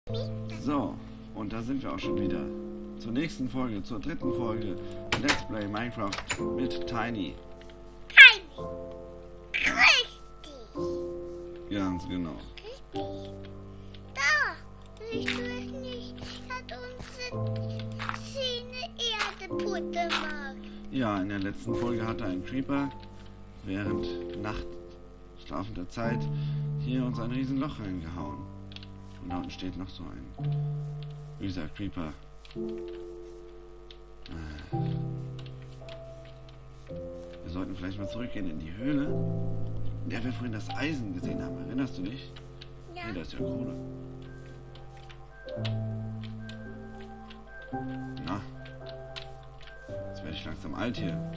So, und da sind wir auch schon wieder. Zur nächsten Folge, zur dritten Folge. Let's Play Minecraft mit Tiny. Tiny. Richtig. Ganz genau. Richtig. Da. Siehst du es nicht? Hat unsere Zähne Erde putt gemacht. Ja, in der letzten Folge hatte ein Creeper während Nacht schlafender Zeit hier uns ein Riesenloch reingehauen. Und da unten steht noch so ein böser Creeper. Wir sollten vielleicht mal zurückgehen in die Höhle, in der wir vorhin das Eisen gesehen haben. Erinnerst du dich? Ja. Hier, da ist ja Kohle. Na, jetzt werde ich langsam alt hier.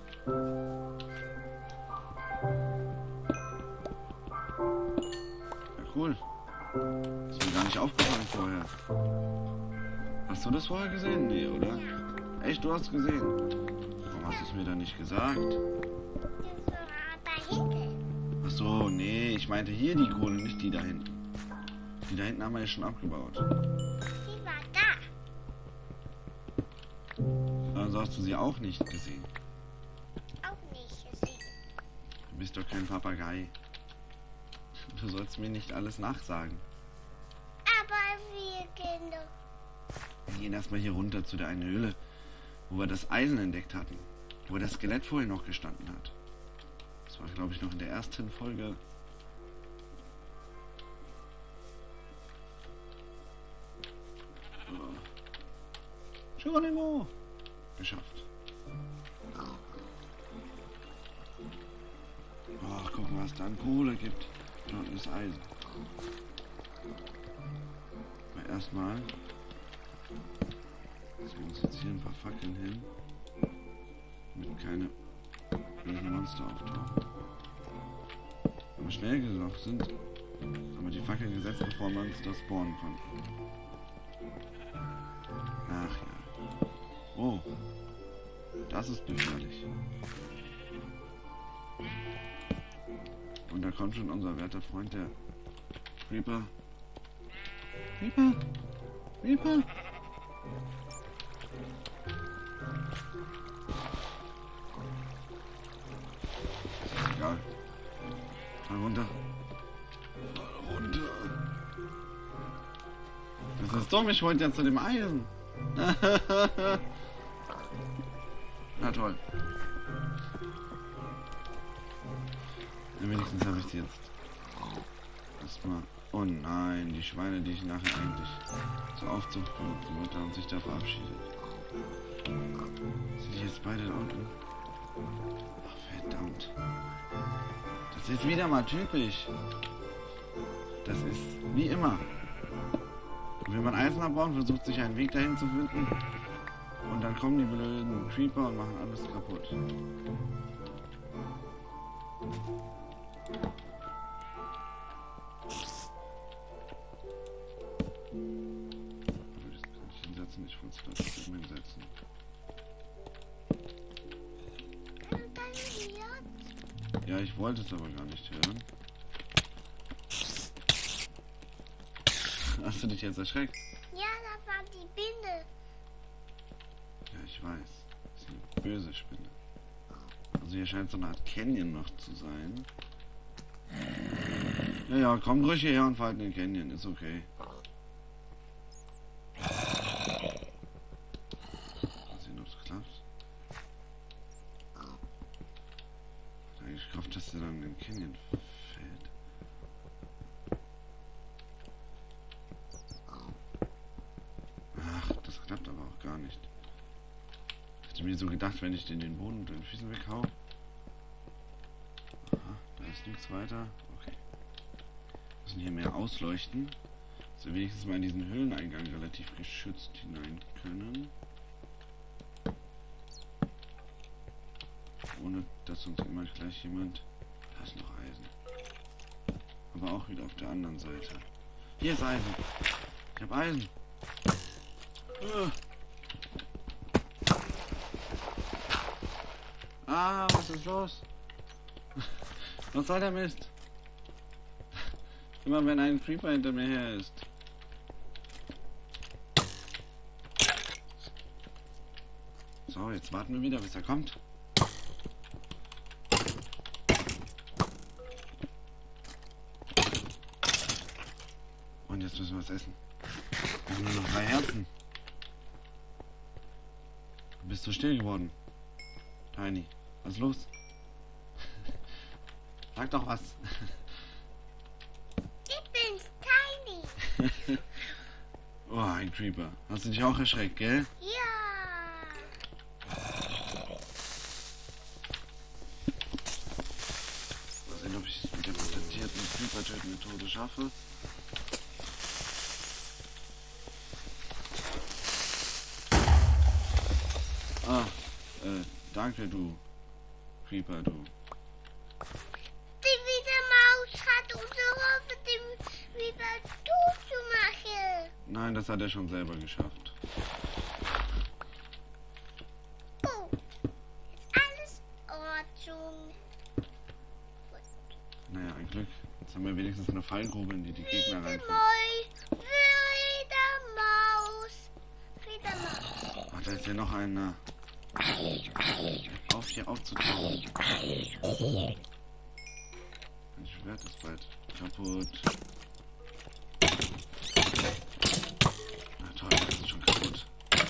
Ja, cool. Ist mir gar nicht aufgefallen vorher. Hast du das vorher gesehen? Nee, oder? Echt, du hast gesehen? Warum hast du es mir dann nicht gesagt? Das war da hinten. Ach so, nee, ich meinte hier die Kohle, nicht die da hinten. Die da hinten haben wir ja schon abgebaut. Die war da. Also hast du sie auch nicht gesehen. Auch nicht gesehen. Du bist doch kein Papagei. Du sollst mir nicht alles nachsagen. Aber wir gehen doch. Wir gehen erstmal hier runter zu der einen Höhle, wo wir das Eisen entdeckt hatten. Wo das Skelett vorhin noch gestanden hat. Das war, glaube ich, noch in der ersten Folge. Geronimo! Geschafft. Oh, guck mal, was da an Kohle gibt. Da unten ist Eisen. Aber erstmal setzen wir uns jetzt hier ein paar Fackeln hin, damit keine bösen Monster auftauchen. Wenn wir schnell genug sind, haben wir die Fackeln gesetzt, bevor wir uns da spawnen konnten. Ach ja. Oh. Das ist gefährlich. Und da kommt schon unser werter Freund, der Creeper. Creeper? Creeper? Ist egal. Fall runter. Fall runter. Das ist dumm, ich wollte ja zu dem Eisen. Na toll. Ja, wenigstens habe ich sie jetzt. Erstmal. Oh nein, die Schweine, die ich nachher eigentlich zur Aufzucht benutzen wollte und sich da verabschiedet. Sind die jetzt beide da unten? Ach, verdammt. Das ist wieder mal typisch. Das ist wie immer. Wenn man Eisen abbaut, versucht sich einen Weg dahin zu finden. Und dann kommen die blöden Creeper und machen alles kaputt. Das kann ich hinsetzen, ich will es gleich hinsetzen. Ja, ich wollte es aber gar nicht hören. Hast du dich jetzt erschreckt? Ja, da war die Biene. Ja, ich weiß. Das ist eine böse Spinne. Also hier scheint so eine Art Canyon noch zu sein. Ja, ja, komm ruhig hierher und verhalten den Canyon. Ist okay. Mal sehen, ob es klappt. Ich hab eigentlich gehofft, dass der dann in den Canyon fällt. Ach, das klappt aber auch gar nicht. Ich hätte mir so gedacht, wenn ich den Boden mit den Füßen weghau. Aha, da ist nichts weiter. Okay. Wir müssen hier mehr ausleuchten, dass wir wenigstens mal in diesen Höhleneingang relativ geschützt hinein können. Ohne dass uns immer gleich jemand... Da ist noch Eisen. Aber auch wieder auf der anderen Seite. Hier ist Eisen. Ich habe Eisen. Ah, was ist los? Was soll der Mist? Immer wenn ein Creeper hinter mir her ist. So, jetzt warten wir wieder, bis er kommt. Und jetzt müssen wir was essen. Wir haben nur noch 3 Herzen. Du bist so still geworden. Tiny, was ist los? Sag doch was. Ich bin's, Tiny. Oh, ein Creeper. Hast du dich auch erschreckt, gell? Ja. Mal sehen, ob ich es mit der patentierten Creeper-Töten-Methode schaffe. Ah, danke, du Creeper, du. Die Wiedermaus hat uns geholfen, den wieder tot zu machen. Nein, das hat er schon selber geschafft. Oh, ist alles Ordnung. Naja, ein Glück. Jetzt haben wir wenigstens eine Fallgrube, in die die Gegner reinfallen. Wiedermaus. Ach, da ist ja noch einer. Auf, hier aufzutauchen. Mein Schwert ist bald kaputt. Na toll, das ist schon kaputt.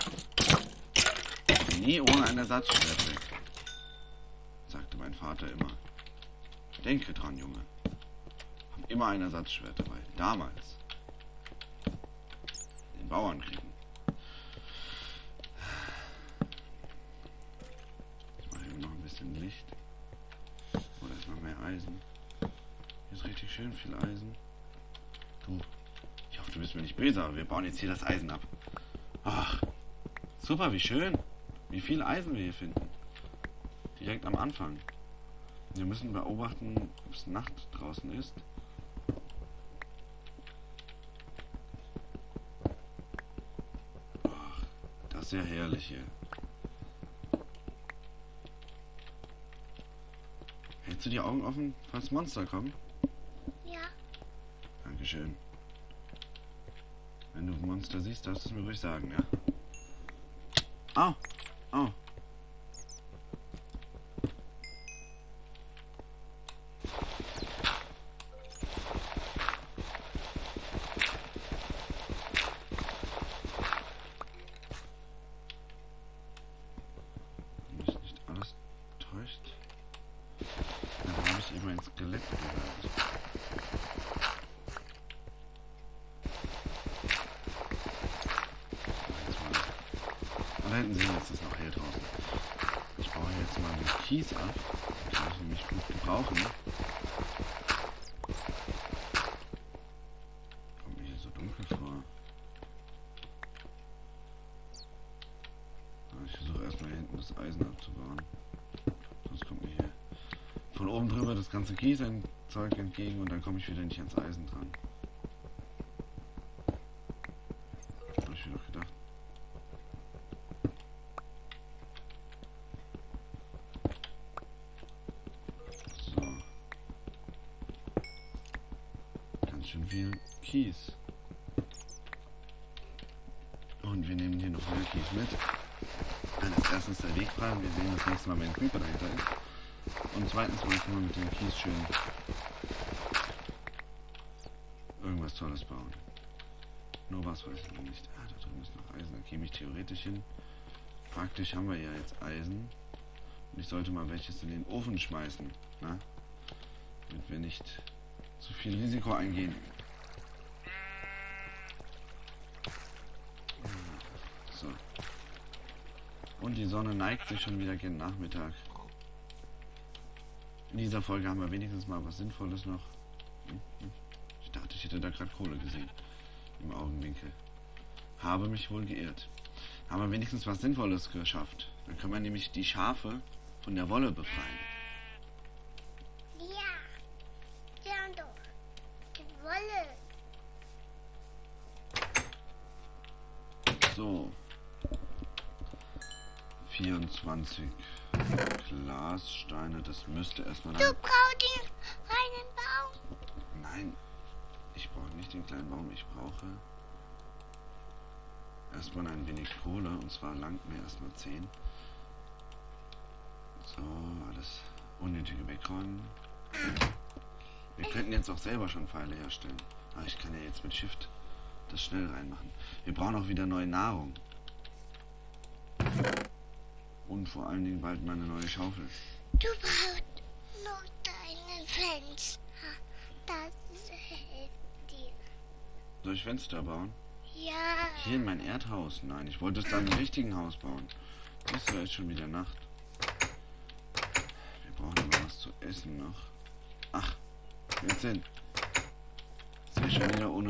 Nie ohne ein Ersatzschwert weg, sagte mein Vater immer. Denke dran, Junge. Hab immer ein Ersatzschwert dabei. Damals. In den Bauernkriegen. Ich mache eben noch ein bisschen Licht. Oh, da ist noch mehr Eisen. Hier ist richtig schön viel Eisen. Du, ich hoffe, du bist mir nicht böse, aber wir bauen jetzt hier das Eisen ab. Ach, super, wie schön. Wie viel Eisen wir hier finden. Direkt am Anfang. Wir müssen beobachten, ob es Nacht draußen ist. Ach, das ist ja herrlich hier. Hältst du die Augen offen, falls Monster kommen? Ja. Dankeschön. Wenn du Monster siehst, darfst du es mir ruhig sagen, ja? Au! Au! Wenn mich nicht alles täuscht, dann habe ich eben ein Skelett gehört. Da hinten sehen wir jetzt das noch hier draußen. Ich baue jetzt mal den Kies ab. Den kann ich nämlich gut gebrauchen. Kommt mir hier so dunkel vor. Ich versuche erstmal hier hinten das Eisen abzubauen. Sonst kommt mir hier von oben drüber das ganze Kieszeug entgegen und dann komme ich wieder nicht ans Eisen dran. Habe ich mir noch gedacht. So. Ganz schön viel Kies. Und wir nehmen hier noch mehr Kies mit. Dann ist erstens der Weg frei und wir sehen das nächste Mal, wenn ein Creeper dahinter ist. Und zweitens mal können wir mit dem Kies schön irgendwas Tolles bauen. Nur was weiß ich noch nicht. Ah, da drüben ist noch Eisen, da käme ich theoretisch hin. Praktisch haben wir ja jetzt Eisen. Und ich sollte mal welches in den Ofen schmeißen. Na? Damit wir nicht zu viel Risiko eingehen. So. Und die Sonne neigt sich schon wieder gegen Nachmittag. In dieser Folge haben wir wenigstens mal was Sinnvolles noch. Ich dachte, ich hätte da gerade Kohle gesehen. Im Augenwinkel. Habe mich wohl geirrt. Haben wir wenigstens was Sinnvolles geschafft. Dann können wir nämlich die Schafe von der Wolle befreien. Ja. Ja doch. Die Wolle. So. 24 Glassteine. Das müsste erstmal... Du brauchst den kleinen Baum. Nein. Ich brauche nicht den kleinen Baum. Ich brauche erstmal ein wenig Kohle. Und zwar langt mir erstmal 10. So, alles Unnötige wegräumen. Wir könnten jetzt auch selber schon Pfeile herstellen. Aber ich kann ja jetzt mit Shift das schnell reinmachen. Wir brauchen auch wieder neue Nahrung. Und vor allen Dingen bald mal eine neue Schaufel. Du brauchst noch deine Fenster. Das hilft dir. Soll ich Fenster bauen? Ja. Hier in mein Erdhaus? Nein, ich wollte es da im richtigen Haus bauen. Ist ja jetzt schon wieder Nacht. Wir brauchen aber was zu essen noch. Ach, Vincent. Ist ja schon wieder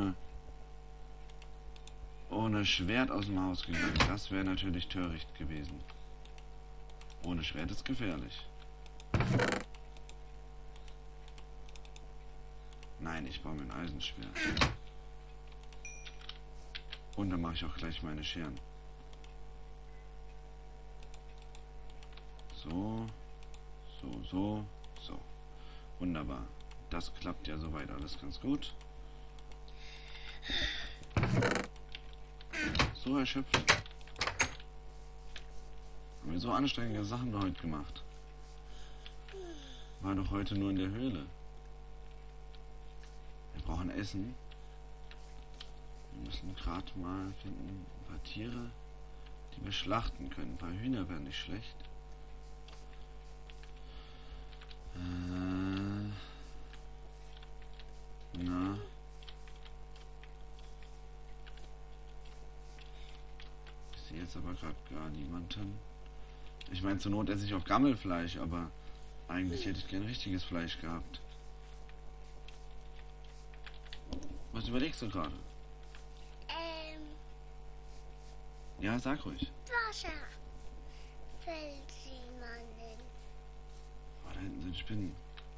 ohne Schwert aus dem Haus gegangen. Das wäre natürlich töricht gewesen. Ohne Schwert ist gefährlich. Nein, ich baue mir ein Eisenschwert. Und dann mache ich auch gleich meine Scheren. So. So. Wunderbar. Das klappt ja soweit alles ganz gut. So erschöpft. Haben wir so anstrengende Sachen heute gemacht. War doch heute nur in der Höhle. Wir brauchen Essen. Wir müssen gerade mal finden, ein paar Tiere, die wir schlachten können. Ein paar Hühner wären nicht schlecht. Na. Ich sehe jetzt aber gerade gar niemanden. Ich meine, zur Not esse ich auch Gammelfleisch, aber eigentlich hätte ich gern richtiges Fleisch gehabt. Was überlegst du gerade? Ja, sag ruhig. Wasser. Fällt jemanden. Oh, da hinten sind Spinnen.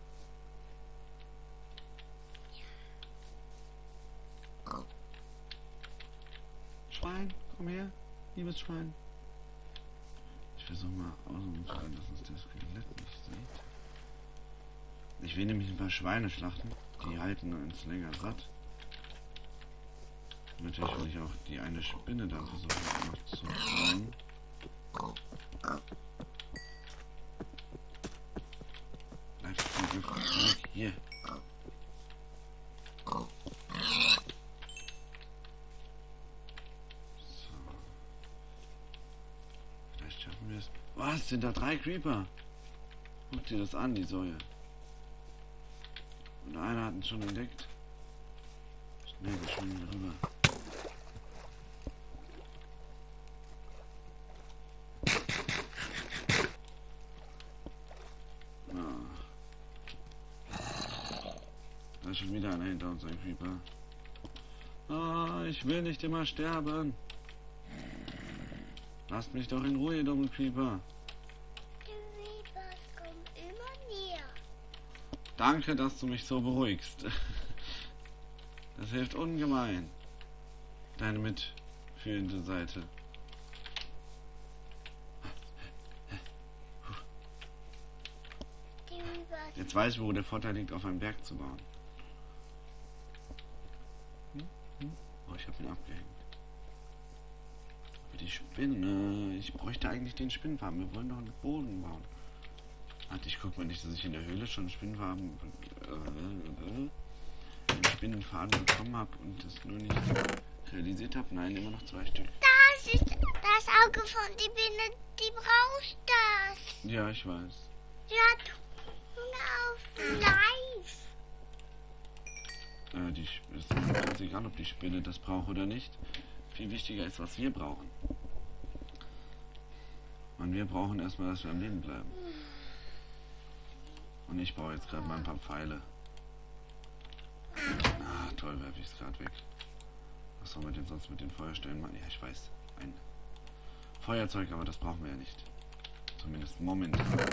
Schwein, komm her, liebes Schwein. Ich versuche mal auszuschreiben, dass uns das Skelett nicht sieht. Ich will nämlich ein paar Schweine schlachten. Die halten uns länger satt. Natürlich will ich auch die eine Spinne da versuchen noch zu bauen. Bleib weg, hier. So. Vielleicht schaffen wir es. Was? Sind da 3 Creeper? Guck dir das an, die Säue. Und einer hat ihn schon entdeckt. Schnell, wir schwimmen rüber. Da ist schon wieder einer hinter uns, ein Creeper. Ah, ich will nicht immer sterben. Lasst mich doch in Ruhe, ihr dummen Creeper. Die Creepers kommen immer näher. Danke, dass du mich so beruhigst. Das hilft ungemein. Deine mitfühlende Seite. Die Creepers. Jetzt weiß ich, wo der Vorteil liegt, auf einem Berg zu bauen. Oh, ich habe ihn abgehängt. Aber die Spinne... Ich bräuchte eigentlich den Spinnenfarben. Wir wollen doch einen Boden bauen. Warte, ich guck mal nicht, dass ich in der Höhle schon Spinnenfarben... den Spinnenfaden bekommen habe und das nur nicht realisiert habe. Nein, immer noch 2 Stück. Das ist das Auge von die Biene. Die braucht das. Ja, ich weiß. Sie hat Hunger auf Fleisch. Ist ganz egal, ob die Spinne das braucht oder nicht. Viel wichtiger ist, was wir brauchen. Und wir brauchen erstmal, dass wir am Leben bleiben. Und ich baue jetzt gerade mal ein paar Pfeile. Ah, toll, werfe ich es gerade weg. Was soll man denn sonst mit den Feuerstellen machen? Ja, ich weiß. Ein Feuerzeug, aber das brauchen wir ja nicht. Zumindest momentan.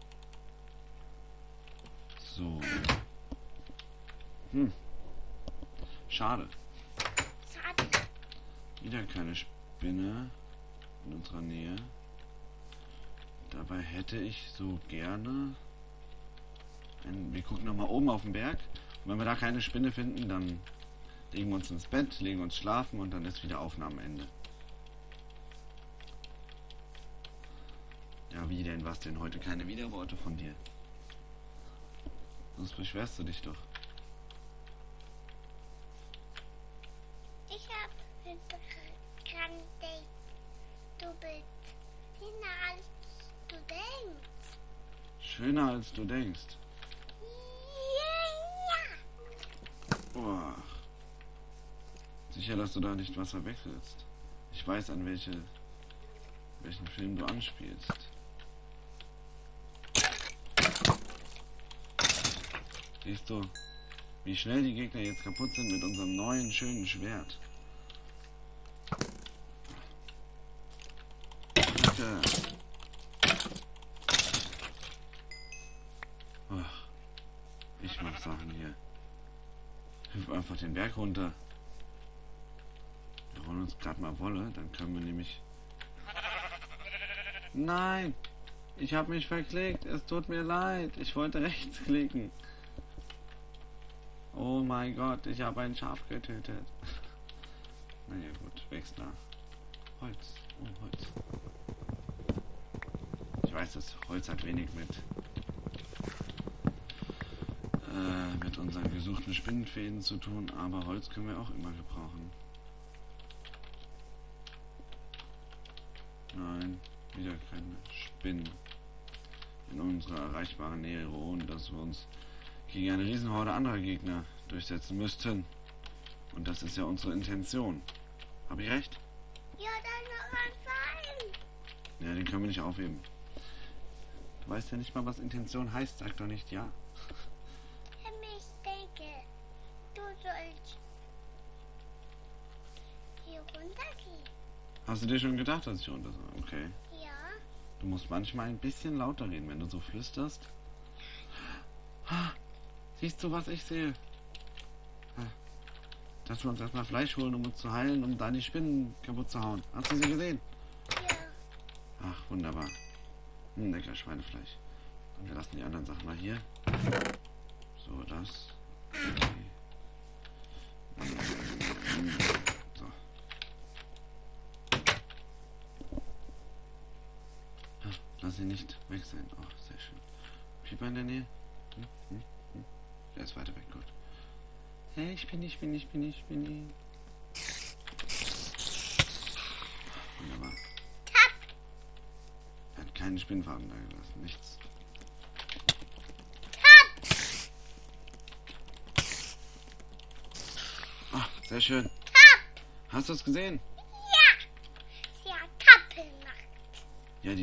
So. Schade. Schade. Wieder keine Spinne in unserer Nähe. Dabei hätte ich so gerne... wir gucken nochmal oben auf den Berg. Und wenn wir da keine Spinne finden, dann legen wir uns ins Bett, legen uns schlafen und dann ist wieder Aufnahmeende. Ja, wie denn? Was denn? Heute keine Widerworte von dir. Sonst beschwerst du dich doch. Ich hab dran gedacht, du bist schöner als du denkst. Schöner als du denkst. Ja. Boah. Sicher, dass du da nicht was verwechselst. Ich weiß, an welchen Film du anspielst. Siehst du, wie schnell die Gegner jetzt kaputt sind mit unserem neuen, schönen Schwert. Bitte. Ach, ich mach Sachen hier. Hüpf einfach den Berg runter. Wir holen uns gerade mal Wolle, dann können wir nämlich... Nein! Ich habe mich verklickt. Es tut mir leid. Ich wollte rechts klicken. Oh mein Gott, ich habe ein Schaf getötet. Naja gut, wächst nach. Holz. Oh, Holz. Ich weiß, das Holz hat wenig mit unseren gesuchten Spinnenfäden zu tun, aber Holz können wir auch immer gebrauchen. Nein, wieder keine Spinnen in unserer erreichbaren Nähe, ohne dass wir uns gegen eine Riesenhorde anderer Gegner durchsetzen müssten. Und das ist ja unsere Intention. Habe ich recht? Ja, dann noch ein Pfeil. Ja, den können wir nicht aufheben. Du weißt ja nicht mal, was Intention heißt, sag doch nicht ja. Ich denke, du sollst hier runtergehen. Hast du dir schon gedacht, dass ich runter soll? Okay. Ja. Du musst manchmal ein bisschen lauter reden, wenn du so flüsterst. Siehst du, was ich sehe? Dass wir uns erstmal Fleisch holen, um uns zu heilen, um dann die Spinnen kaputt zu hauen. Hast du sie gesehen? Ja. Ach, wunderbar. Lecker Schweinefleisch. Und wir lassen die anderen Sachen mal hier. So, das. Okay. So. Lass sie nicht weg sein. Oh, sehr schön. Pieper in der Nähe? Der ist weiter weg, gut. Hey, ich bin ich. Wunderbar. Er hat keinen Spinnfaden da gelassen, nichts. Ah, sehr schön. Hast du es gesehen? Ja. Sie hat Kappel gemacht. Ja,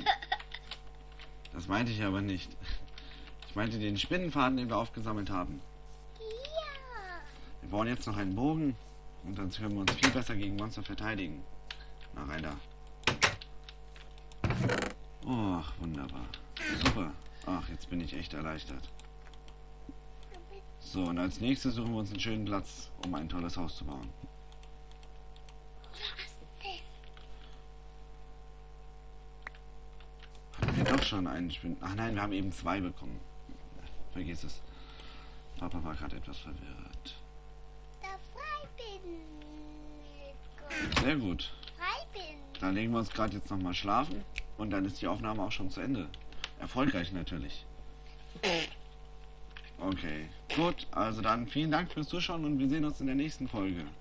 das meinte ich aber nicht. Ich meinte den Spinnenfaden, den wir aufgesammelt haben. Ja. Wir bauen jetzt noch einen Bogen und dann können wir uns viel besser gegen Monster verteidigen. Na, rein da. Oh, wunderbar. Super. Ach, jetzt bin ich echt erleichtert. So, und als nächstes suchen wir uns einen schönen Platz, um ein tolles Haus zu bauen. Was denn? Hatten wir doch schon einen Spinnen... Ach nein, wir haben eben 2 bekommen. Vergiss es. Papa war gerade etwas verwirrt. Da frei bin. Sehr gut. Frei bin. Dann legen wir uns gerade jetzt nochmal schlafen und dann ist die Aufnahme auch schon zu Ende. Erfolgreich natürlich. Okay, gut, also dann vielen Dank fürs Zuschauen und wir sehen uns in der nächsten Folge.